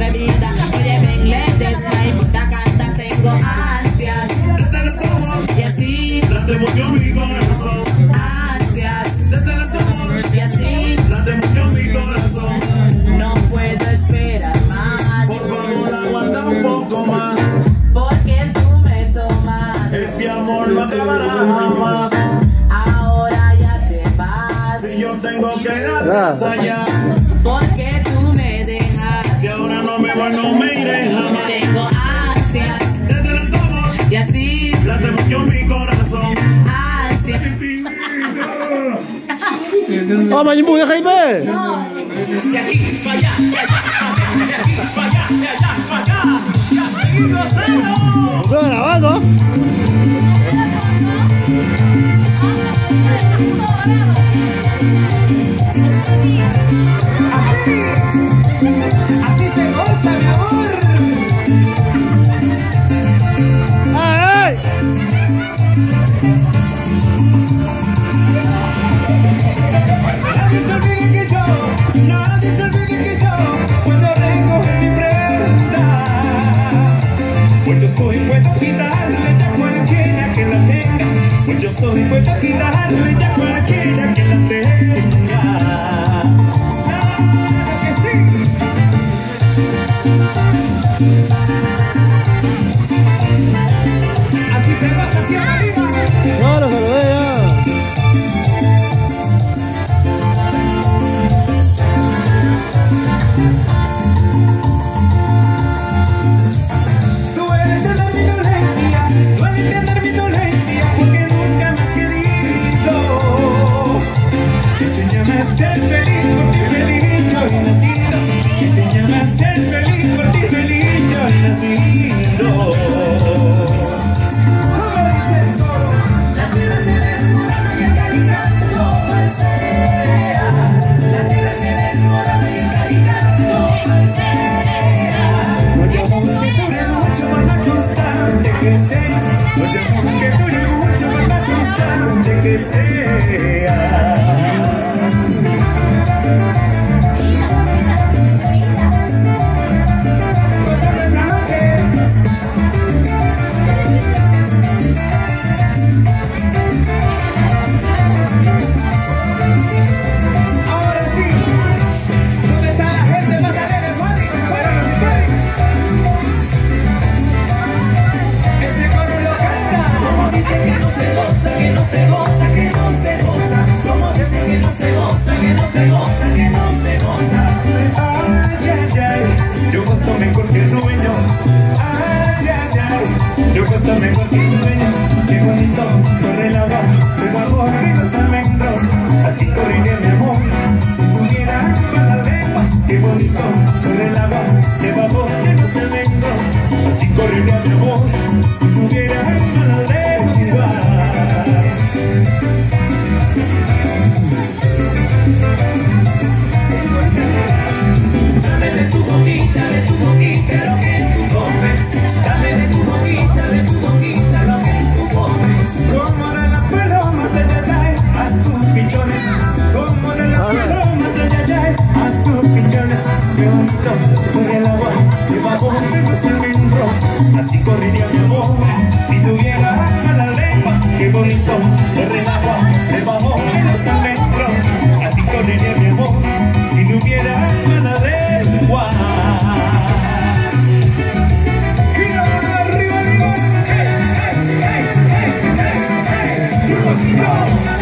bebida. Oye, ven, ladies, no importa cantar, tengo ansias. Y así, late mucho mi corazón. ansias. Y así, Late mucho mi corazón. no puedo esperar más. Por favor, aguanta un poco más. Porque tú me tomas. Este amor no acabará jamás. Ahora ya te vas. Si yo tengo que ir a casa ya. Porque tú me dejas. Si ahora no me voy, no me iré jamás. Tengo ansias. Desde la toma, Y así, late mucho mi corazón. ansias. Oh, Majin Buu, deja ahí, pe. De aquí para allá, de allá para allá, de allá para allá. Ya seguimos gozando. Estoy grabando. Así se goza, mi amor. ¡Ay! Nadie se olvide que yo, nadie se olvide que yo, cuando recoge mi prenda, pues yo soy puedo quitarle ya cualquiera que la tenga, pues yo soy puedo quitarle ya cualquiera que la tenga. ¡Claro que sí! Así se va hacia arriba. No, lo saludé ya. Tú debes entender mi dolencia, tú debes entender mi dolencia, porque nunca me has querido. Enséñame a ser feliz, por ti feliz yo he nacido. Enséñame a ser feliz, por ti feliz yo he nacido. ¿Cómo dice el coro? La tierra se desmorona y el calicanto falsea. La tierra se desmorona y el calicanto falsea. Mucho amor que dure mucho, por más constante que sea. Mucho amor que dure mucho, por más constante que sea. Gozando esta noche. Ahora sí, ¿dónde está la gente? Pásale de Juan y fuera los Juan. Ese coro lo canta. Como dice que no se goza, que no se goza, que no se goza. Como dice que no se goza, que no se goza, que no se goza. Ay, ay, ay, yo gozo mejor que el dueño. Ay, ay, ay, yo gozo mejor que el dueño. Qué bonito corre la voz, pero amor que los almendros. Así correría mi amor, si pudiera para las lenguas. Qué bonito corre la voz, de favor que los almendros. Así correría mi amor, si pudiera para las lenguas. Dame de tu boquita lo que tú comes. Dame de tu boquita lo que tú comes. Como de las palomas ay, ay, ay, a sus pichones. Como de las palomas ay, ay, ay, a sus pichones. Qué bonito corre el agua debajo de los almendros. Así correría mi amor si tuviera malas lenguas. Qué bonito corre el agua debajo de los almendros. Así correría mi amor si tuviera malas lenguas. Arriba, arriba, arriba. Hey, hey, hey, hey, hey, hey.